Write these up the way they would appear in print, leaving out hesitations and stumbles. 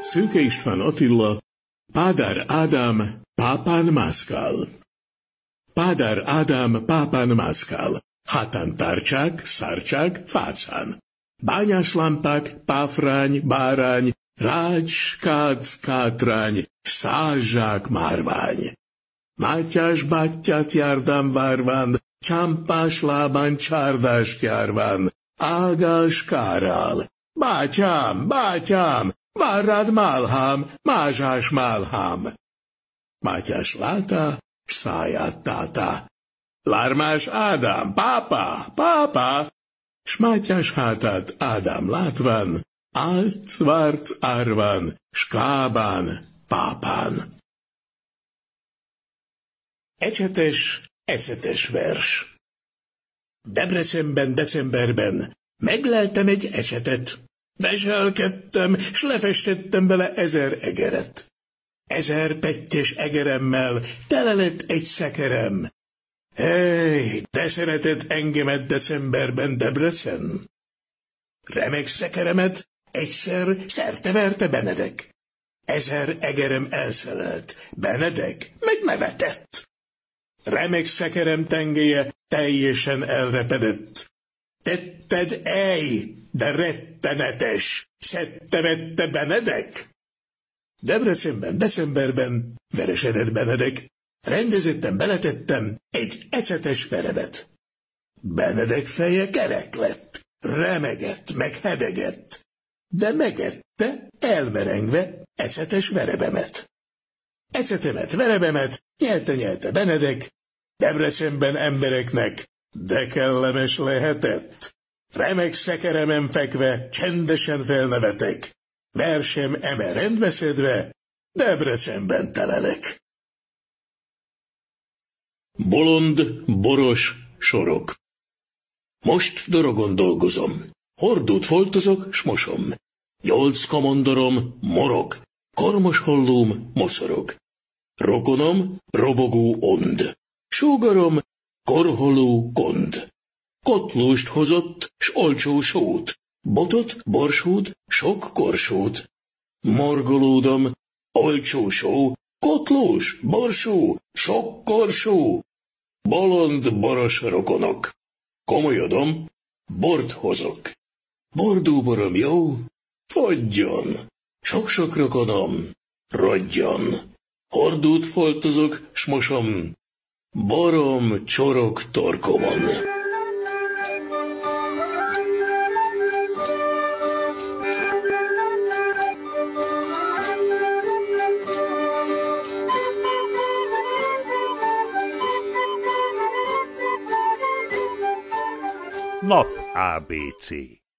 Szőke István Attila, Pádár Ádám pápán mászkál. Pádár Ádám pápán mászkál, hátán tárcsák, szárcsák, fácán. Bányászlámpák, páfrány, bárány, rács, kác, kátrány, százsák, márvány. Mátyás bátyját járdán várván, csámpás lábán csárdást járván, ágás kárál. Bátyám, bátyám, vár rád málhám, mázsás málhám. Mátyás látá, s száját tátá. Lármás Ádám, pápá, pápá, s Mátyás hátát Ádám látván, állt, várt árván, s kábán, pápán. Ecetes vers. Debrecenben decemberben megleltem egy ecsetet, veselkedtem, s lefestettem vele 1000 egeret. 1000 pettyes egeremmel tele lett egy szekerem. Hey, de szeretett engemet decemberben Debrecen. Remek szekeremet egyszer szerte-verte Benedek. 1000 egerem elszelelt, Benedek meg nevetett. Remek szekerem tengelye teljesen elrepedett. Tetted ej, de rettenetes, szedte-vette Benedek. Debrecenben decemberben veresedett Benedek. Rendezetten beletettem egy ecetes verebet. Benedek feje kerek lett, remegett, meg hedegett, de megette, elmerengve ecetes verebemet. Ecetemet, verebemet nyelte Benedek, Debrecenben embereknek, de kellemes lehetett. Remek szekeremen fekve csendesen felnevetek, versem eme rendbeszedve, Debrecenben telelek. Bolond, boros sorok. Most dorogon dolgozom, hordót foltozok, s mosom. 8 kamondorom morog, kormos hollóm mocorog. Rokonom robogó ond, sógorom korholó gond. Kotlóst hozott, s olcsó sót, botot, borsót, sok korsót. Morgolódom, olcsó só, kotlós, borsó, sok korsó. Bolond, boros rokonok. Komolyodom, bort hozok. Bordóborom jó, fogyjon. Sok-sok rokonom, rodjon. Hordót foltozok, s mosom. Borom csorog torkomon. Nap ABC.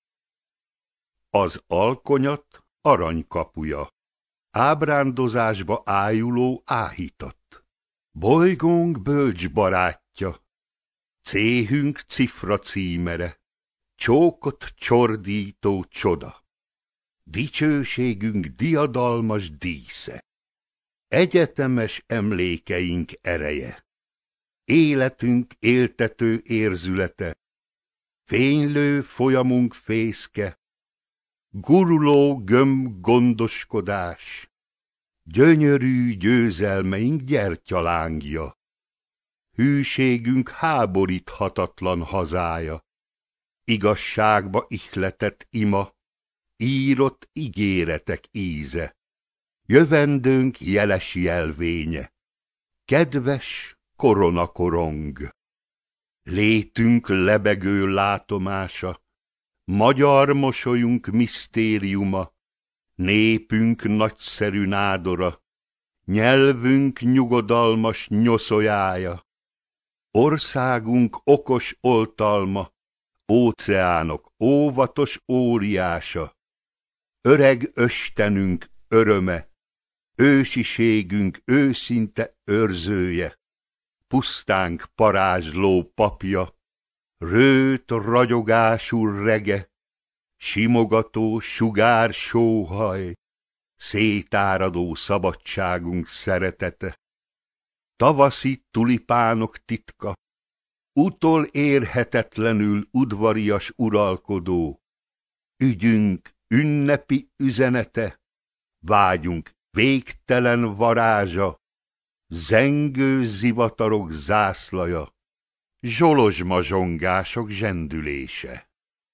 Az alkonyat aranykapuja, ábrándozásba ájuló áhítat. Bolygónk bölcs barátja, céhünk cifra címere, csókot csordító csoda. Dicsőségünk diadalmas dísze, egyetemes emlékeink ereje, életünk éltető érzülete, fénylő folyamunk fészke, guruló gömb gondoskodás, gyönyörű győzelmeink gyertyalángja, hűségünk háboríthatatlan hazája, igazságba ihletett ima, írott ígéretek íze, jövendőnk jeles jelvénye, kedves koronakorong. Létünk lebegő látomása, magyar mosolyunk misztériuma, népünk nagyszerű nádora, nyelvünk nyugodalmas nyoszójája, országunk okos oltalma, óceánok óvatos óriása, öreg östenünk öröme, ősiségünk őszinte őrzője, pusztánk parázsló papja, rőt ragyogású rege, simogató sugár sóhaj, szétáradó szabadságunk szeretete, tavaszi tulipánok titka, utol érhetetlenül udvarias uralkodó, ügyünk ünnepi üzenete, vágyunk végtelen varázsa, zengő zivatarok zászlaja, zsolozsmazsongások zsendülése.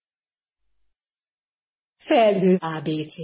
Felhő ABC.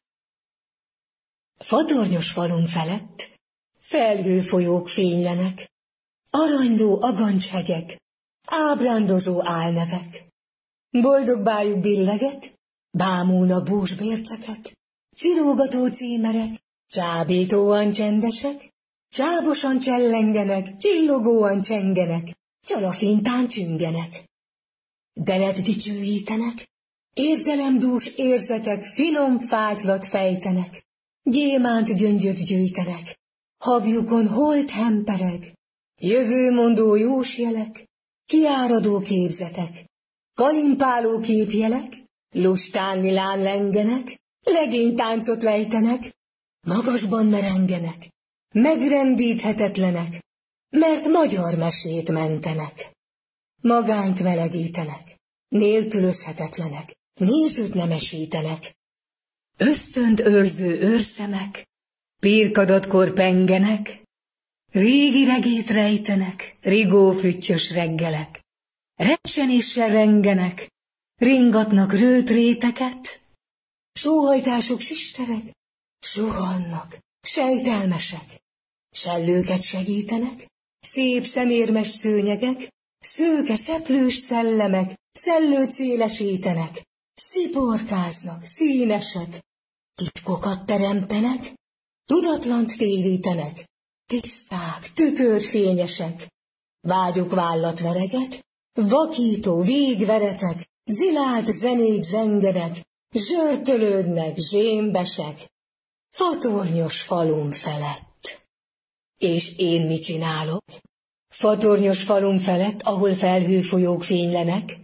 Fatornyos falun felett felhőfolyók fénylenek, aranyló agancshegyek, ábrándozó álnevek. Boldog bájuk billeget, bámulnak búsbérceket, cirógató címerek, csábítóan csendesek, csábosan csellengenek, csillogóan csengenek, csalafintán csüngenek. Delet dicsőítenek, érzelemdús érzetek finom fátylat fejtenek, gyémánt gyöngyöt gyűjtenek, habjukon holt hempereg, jövőmondó jósjelek, kiáradó képzetek, kalimpáló képjelek, lustán lilán lengenek, legénytáncot lejtenek, magasban merengenek, megrendíthetetlenek, mert magyar mesét mentenek. Magányt melegítenek, nélkülözhetetlenek, nézőt nemesítenek. Ösztönt őrző őrszemek, pirkadatkor pengenek, régi regét rejtenek, rigófüttyös reggelek, recsenéssel rengenek, ringatnak rőt réteket, sóhajtásuk sisterek, suhannak, sejtelmesek, sellőket segítenek, szép szemérmes szőnyegek, szőke szeplős szellemek, szellőt szélesítenek, sziporkáznak, színesek, titkokat teremtenek, tudatlant tévítenek, tiszták, tükörfényesek, vágyuk vállat vereget, vakító végveretek, zilált zenék zengenek, zsörtölődnek, zsémbesek, fatornyos falum felett. És én mit csinálok? Fatornyos falum felett, ahol felhőfolyók fénylenek,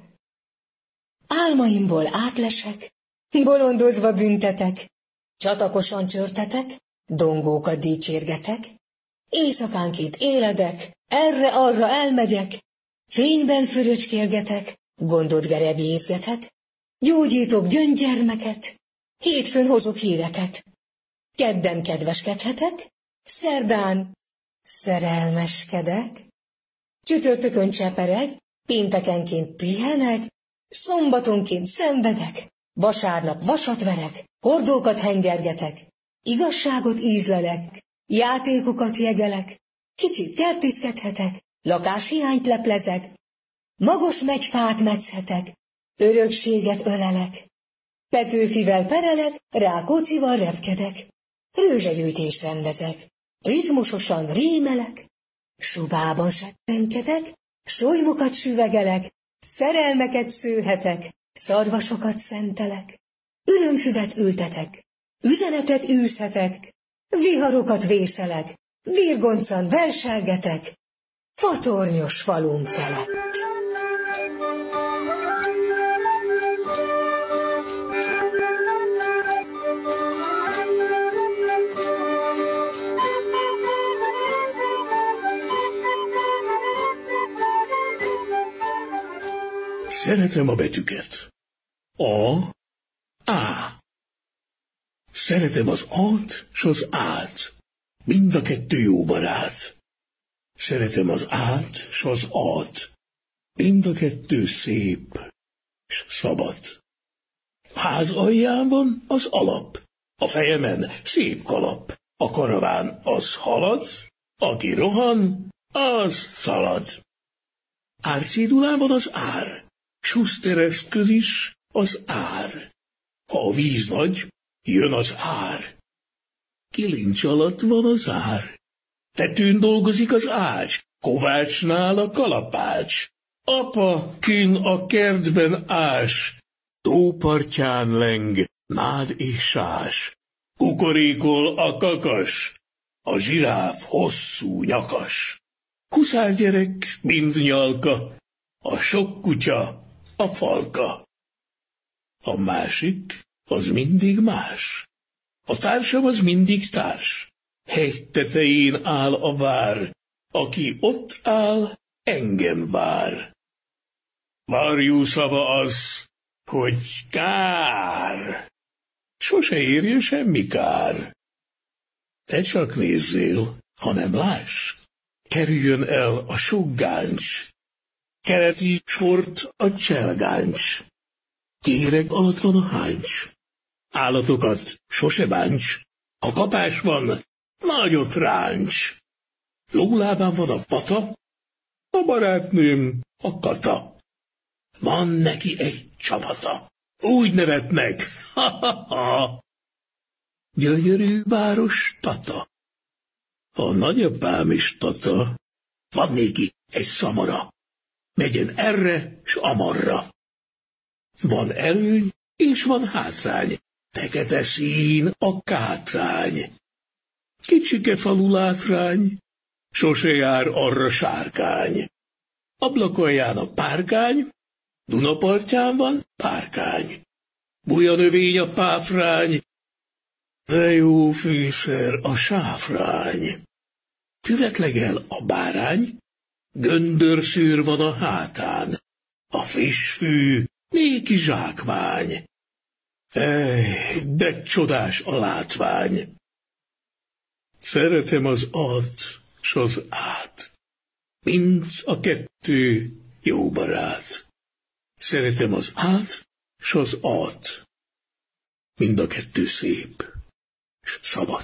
álmaimból átlesek, bolondozva büntetek, csatakosan csörtetek, dongókat dicsérgetek, éjszakánként éledek, erre-arra elmegyek, fényben füröcskélgetek, gondot gerebjézgetek, gyógyítok gyöngygyermeket, hétfőn hozok híreket, kedden kedveskedhetek, szerdán szerelmeskedek, csütörtökön csepereg, péntekenként pihenek, szombatonként szenvedek, vasárnap vasat verek, hordókat hengergetek, igazságot ízlelek, játékokat jegelek, kicsit kertészkedhetek, lakáshiányt leplezek, magos megyfát metszhetek, örökséget ölelek, Petőfivel perelek, Rákóczival repkedek, rőzsegyűjtést rendezek, ritmusosan rímelek, subában settenkedek, solymokat süvegelek, szerelmeket szőhetek, szarvasokat szentelek, örömfüvet ültetek, üzenetet űzhetek, viharokat vészelek, virgoncan verselgetek, fatornyos falum felett. Szeretem a betűket. A, á. Szeretem az at s az át. Mind a kettő jó barát. Szeretem az át s az at. Mind a kettő szép s szabad. Ház alján van az alap. A fejemen szép kalap. A karaván az halad, aki rohan, az szalad. Árcédulában az ár. Susztereszköz is az ár. Ha a víz nagy, jön az ár. Kilincs alatt van az ár. Tetőn dolgozik az ács, kovácsnál a kalapács. Apa kün a kertben ás, tópartján leng nád és sás. Kukorékol a kakas, a zsiráf hosszú nyakas. Huszárgyerek mind nyalka, a sok kutya a falka. A másik, az mindig más. A társam az mindig társ. Hegy tetején áll a vár, aki ott áll, engem vár. Varjú szava az, hogy kár. Sose érje semmi kár. Te csak nézzél, ha nem láss. Kerüljön el a sok gáncs, keleti sort a cselgáncs. Kéreg alatt van a háncs, állatokat sose bánts, ha kapás van, nagyot ráncs. Lólábán van a pata, a barátnőm a Kata. Van neki egy csapata, úgy nevetnek, ha-ha-ha. Gyönyörű város Tata. A nagyapám is Tata, van néki egy szamara, megyen erre s amarra. Van előny és van hátrány, fekete szín a kátrány. Kicsike falu látrány, sose jár arra sárkány. Ablakalján a párkány, Dunapartján van párkány. Buja növény a páfrány, de jó fűszer a sáfrány. Füvet legel a bárány, göndörszőr van a hátán. A friss fű, néki zsákmány. Ej, de csodás a látvány. Szeretem az alt s az át, mint a kettő jó barát. Szeretem az át s az at, mind a kettő szép s szabad.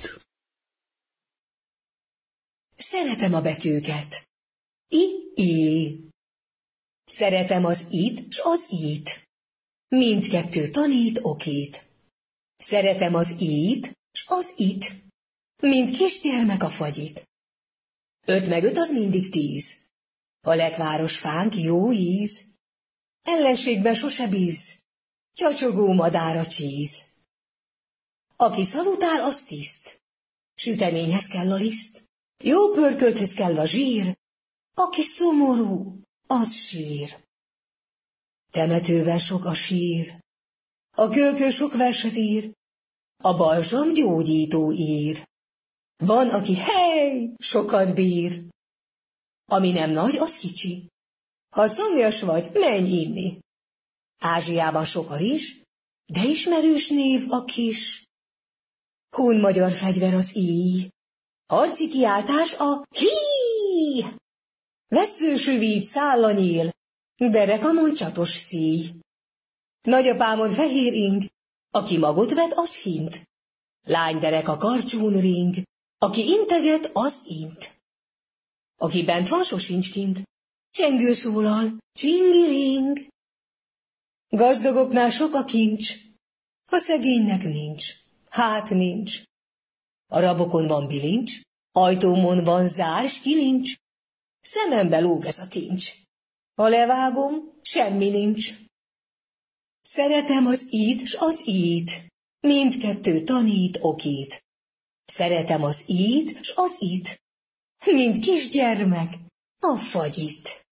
Szeretem a betűket. I. Szeretem az it s az it. Mindkettő tanít okét. Szeretem az it s az it. Mind kisgyermek a fagyit. 5 meg 5 az mindig 10. A lekváros fánk jó íz. Ellenségben sose bíz. Csacsogó madár a csíz. Aki szalutál, az tiszt. Süteményhez kell a liszt. Jó pörkölthöz kell a zsír. Aki szomorú, az sír. Temetőben sok a sír. A kölkő sok verset ír. A balzsam gyógyító ír. Van, aki sokat bír. Ami nem nagy, az kicsi. Ha szomjas vagy, menj inni. Ázsiában sok a rizs, de ismerős név a kis. Hun magyar fegyver az íj. Harci kiáltás a hí. Vesszősüvíd száll a nyíl, derekamon csatos szíj. Nagyapámon fehér ing, aki magot vet, az hint. Lányderek a karcsún ring, aki integet, az int. Aki bent van, sosincs kint, csengő szólal, csingiring. Gazdagoknál sok a kincs, a szegénynek nincs, hát nincs. A rabokon van bilincs, ajtómon van zár s kilincs, szemembe lóg ez a tincs. Ha levágom, semmi nincs. Szeretem az it s az it, mindkettő tanít okít. Szeretem az it s az it, mint kisgyermek a fagyit.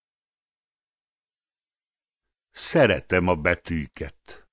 Szeretem a betűket.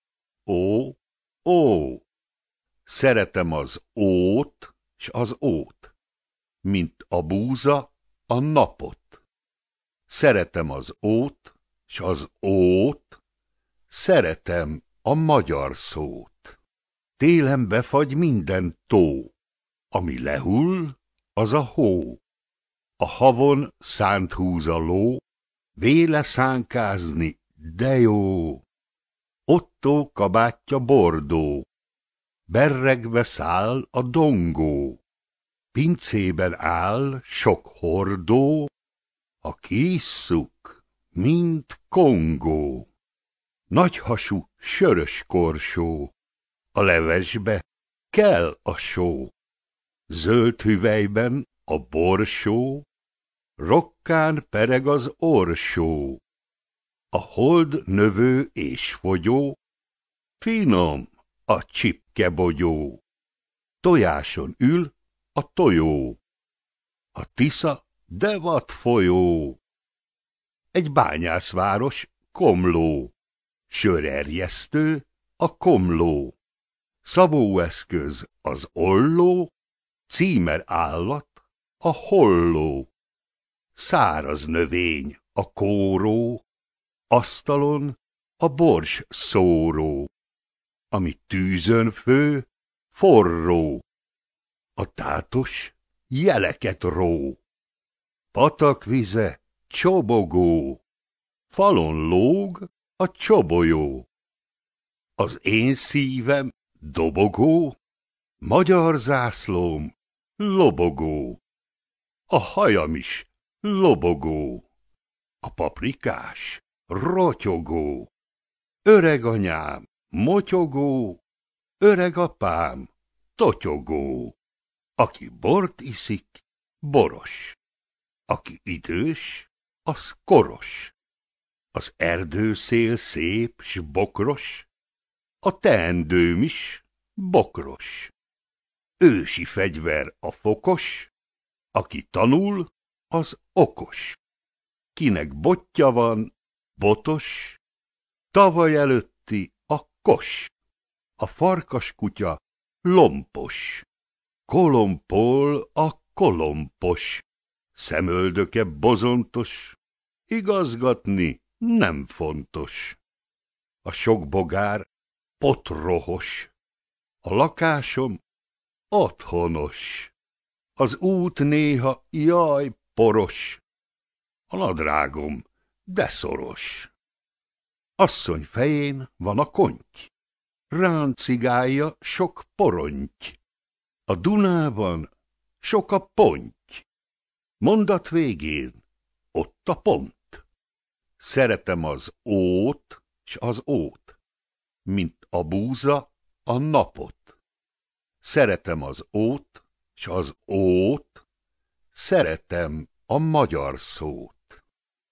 Ó. Szeretem az ót s az ót, mint a búza a napot. Szeretem az ót s az ót, szeretem a magyar szót. Télen befagy minden tó, ami lehull, az a hó. A havon szánt húz a ló, véle szánkázni, de jó. Ottó kabátja bordó, berregve száll a dongó. Pincében áll sok hordó, a kiisszuk, mint kongó. Nagyhasú sörös korsó, a levesbe kell a só. Zöld hüvelyben a borsó, rokkán pereg az orsó. A hold növő és fogyó, finom a csipkebogyó. Tojáson ül a tojó, a Tisza de vad folyó. Egy bányászváros, Komló, sörerjesztő a komló. Szabóeszköz az olló, címer állat a holló. Száraz növény a kóró, asztalon a bors szóró. Ami tűzön fő, forró. A tátos jeleket ró, patakvize csobogó, falon lóg a csobolyó. Az én szívem dobogó, magyar zászlóm lobogó, a hajam is lobogó, a paprikás rotyogó, öreg anyám motyogó, öreg apám totyogó, aki bort iszik, boros, aki idős, az koros, az erdőszél szép s bokros, a teendőm is bokros. Ősi fegyver a fokos, aki tanul, az okos. Kinek botja van, botos, tavaly előtti a kos. A farkas kutya lompos, kolompol a kolompos. Szemöldöke bozontos, igazgatni nem fontos. A sok bogár potrohos, a lakásom otthonos, az út néha jaj poros, a nadrágom de szoros. Asszony fején van a konty, ráncigálja sok poronty, a Dunában sok a ponty, mondat végén ott a pont. Szeretem az ót s az ót, mint a búza a napot. Szeretem az ót s az ót, szeretem a magyar szót.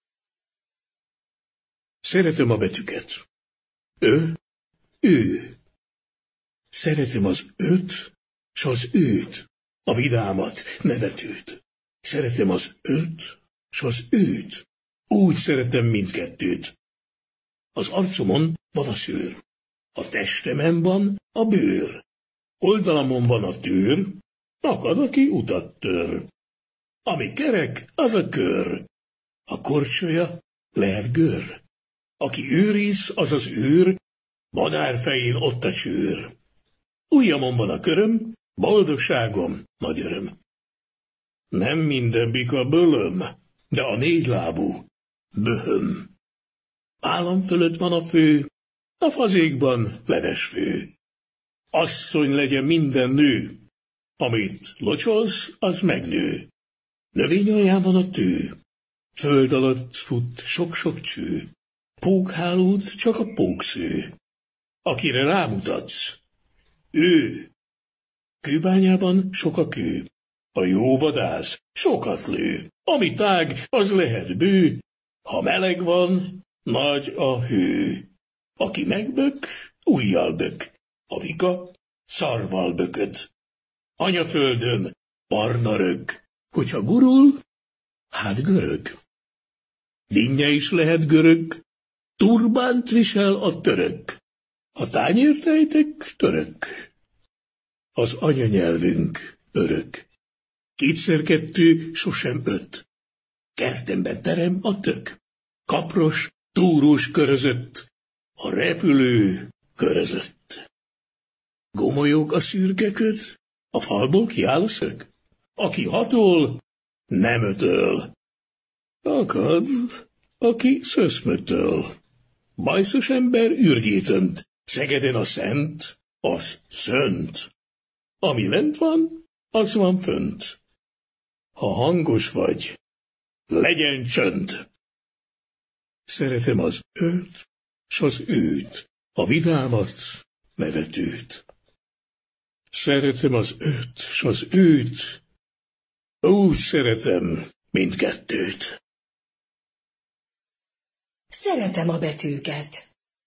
Szeretem a betűket. Ő, ő. Szeretem az öt s az őt, a vidámat, nevetőt. Szeretem az öt s az őt. Úgy szeretem mindkettőt. Az arcomon van a szőr, a testemen van a bőr, oldalamon van a tőr, akad, aki utat tör. Ami kerek, az a kör, a korcsolya lehet gör. Aki őriz, az az őr, madár fején ott a csőr. Ujjamon van a köröm, boldogságom, nagy öröm. Nem minden bika bölöm, de a négylábú böhöm. Állam fölött van a fő, a fazékban levesfő. Asszony legyen minden nő, amit locsolsz, az megnő. Növény alján van a tő, föld alatt fut sok-sok cső. Pókhálót csak a póksző, akire rámutatsz, ő. Kőbányában sok a kő, a jó vadász sokat lő. Ami tág, az lehet bő, ha meleg van, nagy a hő. Aki megbök, ujjal bök, a vika szarval bököd. Anyaföldön barna rög, hogyha gurul, hát görög. Dinnye is lehet görög, turbánt visel a török. A tányértejtek török. Az anyanyelvünk örök. Kétszer kettő, sosem öt. Kertemben terem a tök. Kapros, túrós körözött, a repülő körözött. Gomolyog a szürke köd, a falból kiáll a szög. Aki hatol, nem ötöl. Akad, aki szöszmötöl. Bajszos ember ürgét önt, Szegeden a szent, az szönt. Ami lent van, az van fönt. Ha hangos vagy, legyen csönd. Szeretem az őt, s az őt, a vidámat, nevetőt. Szeretem az őt, s az őt, úgy szeretem mindkettőt. Szeretem a betűket.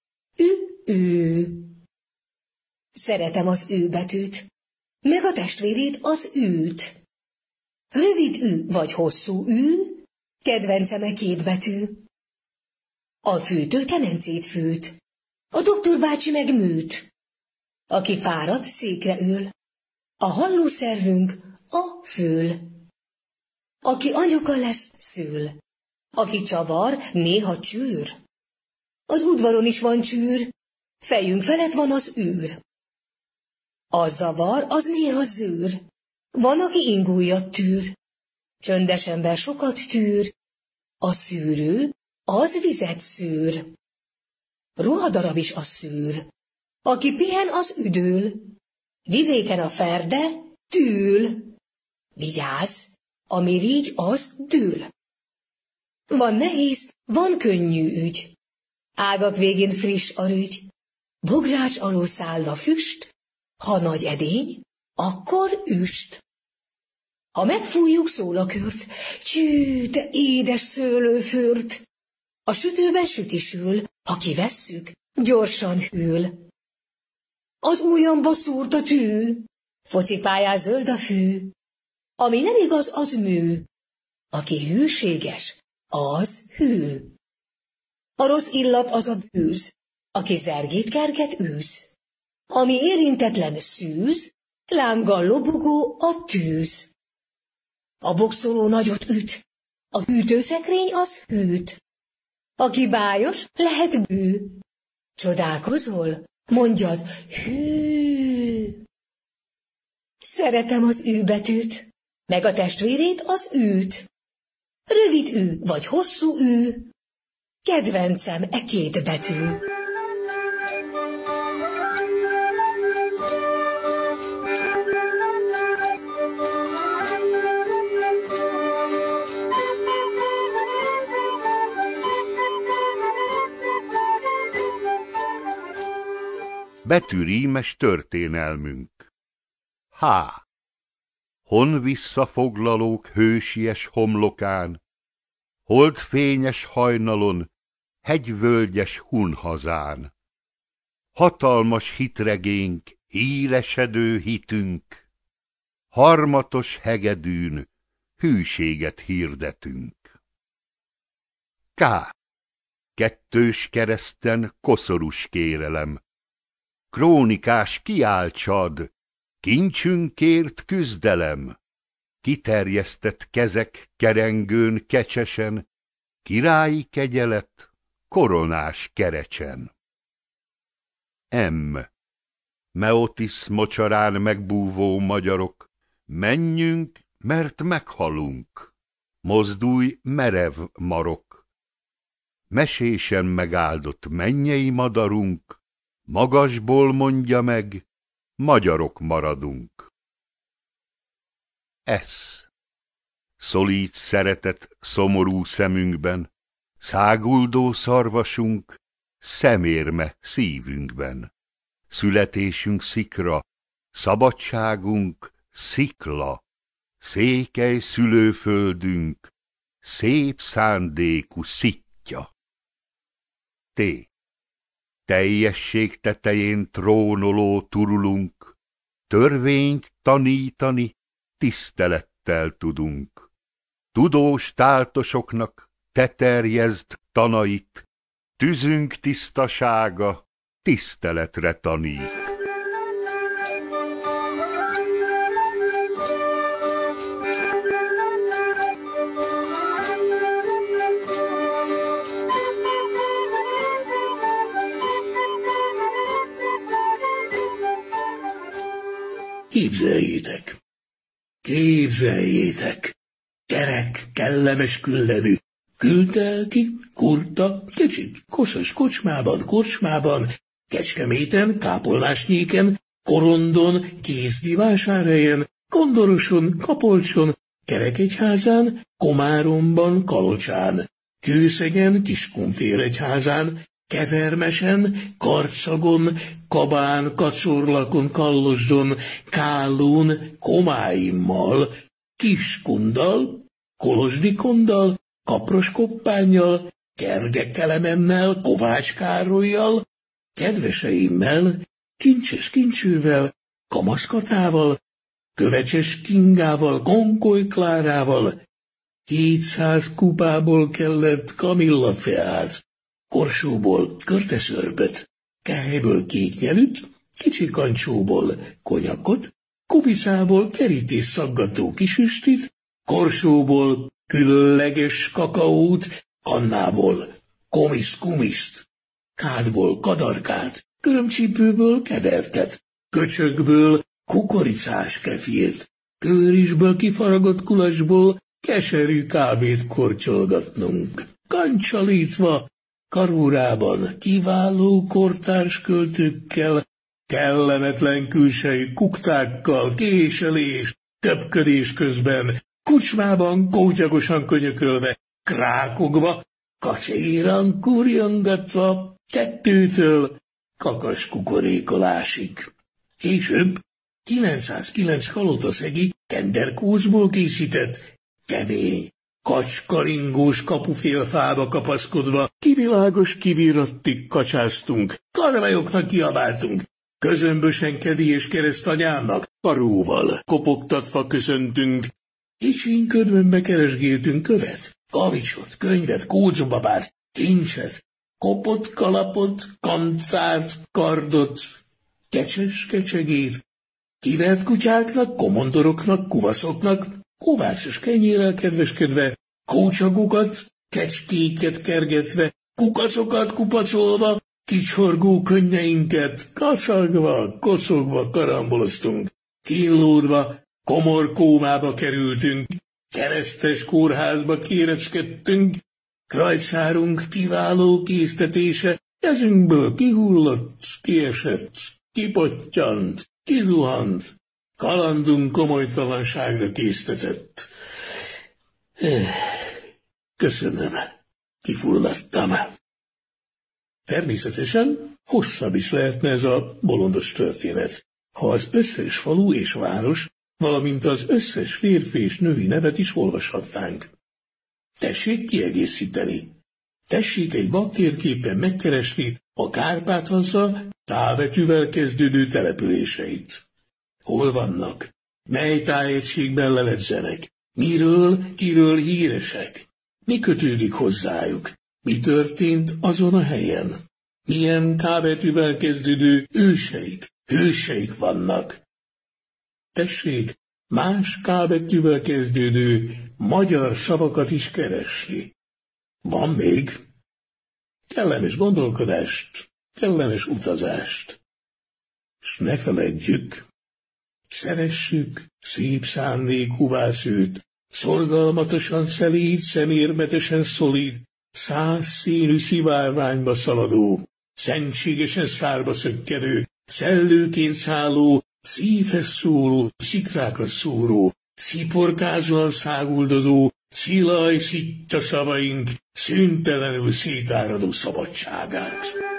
Ő. Szeretem az ő betűt, meg a testvérét, az őt. Rövid ű vagy hosszú ű, kedvencem e két betű. A fűtő kemencét fűt, a doktor bácsi meg műt. Aki fáradt, székre ül, a hallószervünk a fül. Aki anyuka lesz, szül, aki csavar, néha csűr. Az udvaron is van csűr, fejünk felett van az űr. A zavar, az néha zűr, Van, aki ingújat tűr, csöndes ember sokat tűr, a szűrő, az vizet szűr. Ruhadarab is a szűr, aki pihen, az üdül, vidéken a ferde tűl. Vigyázz, ami rigy, az dől. Van nehéz, van könnyű ügy, ágak végén friss a rügy, bogrács alól száll a füst, ha nagy edény, akkor üst. Ha megfújjuk, szól a kört, csű, de édes szőlőfürt. A sütőben süt is ül, ha kivesszük, gyorsan hűl. Az ujjamba szúrt a tű, focipályán zöld a fű. Ami nem igaz, az mű. Aki hűséges, az hű. A rossz illat az a bűz, aki zergét kerget űz. Ami érintetlen szűz, lánggal lobogó a tűz. A boxoló nagyot üt, a hűtőszekrény az hűt. Aki bájos, lehet bű. Csodálkozol? Mondjad, hű. Szeretem az ű betűt, meg a testvérét, az űt. Rövid ű vagy hosszú ű, kedvencem e két betű. Betűrímes történelmünk. H. Hon visszafoglalók hősies homlokán, holdfényes hajnalon, hegyvölgyes Hun-hazán. Hatalmas hitregénk, híresedő hitünk, harmatos hegedűn hűséget hirdetünk. K. Kettős kereszten koszorús kérelem, krónikás kiáltsad, kincsünkért küzdelem, kiterjesztett kezek kerengőn kecsesen, királyi kegyelet, koronás kerecsen. M. Meotis mocsarán megbúvó magyarok, menjünk, mert meghalunk, mozdulj, merev marok. Mesésen megáldott mennyei madarunk, magasból mondja meg, magyarok maradunk. S. Szolíd szeretet szomorú szemünkben, száguldó szarvasunk, szemérme szívünkben. Születésünk szikra, szabadságunk szikla, székely szülőföldünk, szép szándékú szitja. T. Teljesség tetején trónoló turulunk, törvényt tanítani tisztelettel tudunk. Tudós táltosoknak te terjezd tanait, tüzünk tisztasága tiszteletre tanít. Képzeljétek! Képzeljétek! Kerek, kellemes küllemű, kültelki, kurta, kicsit koszos kocsmában, Kecskeméten, Kápolnásnyéken, Korondon, Kézdivásárhelyen, Kondoroson, Kapolcson, Kerekegyházán, Komáromban, Kalocsán, Kőszegen, Kiskunfélegyházán, Kevermesen, Karcagon, Kabán, Kacsorlakon, Kallosdon, Kállón, Komáimmal, Kiskundal, Kolozsdikondal, Kaproskoppánnyal, Kerge-Kelemennel, Kovács Károllyal, kedveseimmel, Kincses Kincsővel, Kamaszkatával, Kövecses Kingával, Konkoly Klárával, 200 kupából kellett Kamilla teát, Korsóból körteszörböt, Káhelyből kéknyelűt, Kicsi Kancsóból konyakot, Kubicából kerítés szaggató kisüstit, Korsóból különleges kakaót, Kannából komiszt, Kádból kadarkát, Körömcsípőből kevertet, Köcsökből kukoricás kefírt, Kőrisből kifaragott kulasból keserű kávét kortyolgatnunk. Kancsalítva, karórában kiváló kortárs költőkkel, kellemetlen külsejű kuktákkal, késelés, köpködés közben, kucsmában kótyagosan könyökölve, krákogva, kacséran kurjongatva, kettőtől kakas kukorékolásig. Később 909 kalotaszegi kenderkózból készített, kemény, kacskaringós kapufélfába kapaszkodva, kivilágos kivirattig kacsáztunk, karvajoknak kiabáltunk, közömbösen Kedi és keresztanyámnak karóval kopogtatva köszöntünk, kicsinködve bekeresgéltünk követ, kavicsot, könyvet, kócbabát, kincset, kopott kalapot, kancárt, kardot, kecses kecsegét, kivert kutyáknak, komondoroknak, kuvaszoknak, kovászos kenyérrel kedveskedve, kócsagokat, kecskéket kergetve, kukacokat kupacolva, kicsorgó könnyeinket kaszagva, koszogva karamboloztunk, kínlódva, komorkómába kerültünk, keresztes kórházba kéreckedtünk, krajcárunk kiváló késztetése kezünkből kihullott, kiesett, kipottyant, kizuhant, kalandunk komolytalanságra késztetett. Köszönöm, kifulladtam. Természetesen hosszabb is lehetne ez a bolondos történet, ha az összes falu és város, valamint az összes férfi és női nevet is olvashatnánk. Tessék kiegészíteni. Tessék egy baktérképpen megkeresni a Kárpát-Hanza tábetűvel kezdődő településeit. Hol vannak? Mely tájegységben leledzenek? Miről, kiről híresek? Mi kötődik hozzájuk? Mi történt azon a helyen? Milyen K-betűvel kezdődő hőseik vannak? Tessék, más K-betűvel kezdődő magyar szavakat is keresni. Van még? Kellemes gondolkodást, kellemes utazást. S ne feledjük, szeressük szép szándékú vászőt, szorgalmatosan szelíd, szemérmetesen szolid, 100 színű szivárványba szaladó, szentségesen szárba szökkenő, szellőként szálló, szívhez szóló, szikrákra szóró, sziporkázóan száguldozó, szilaj szitja szavaink szüntelenül szétáradó szabadságát.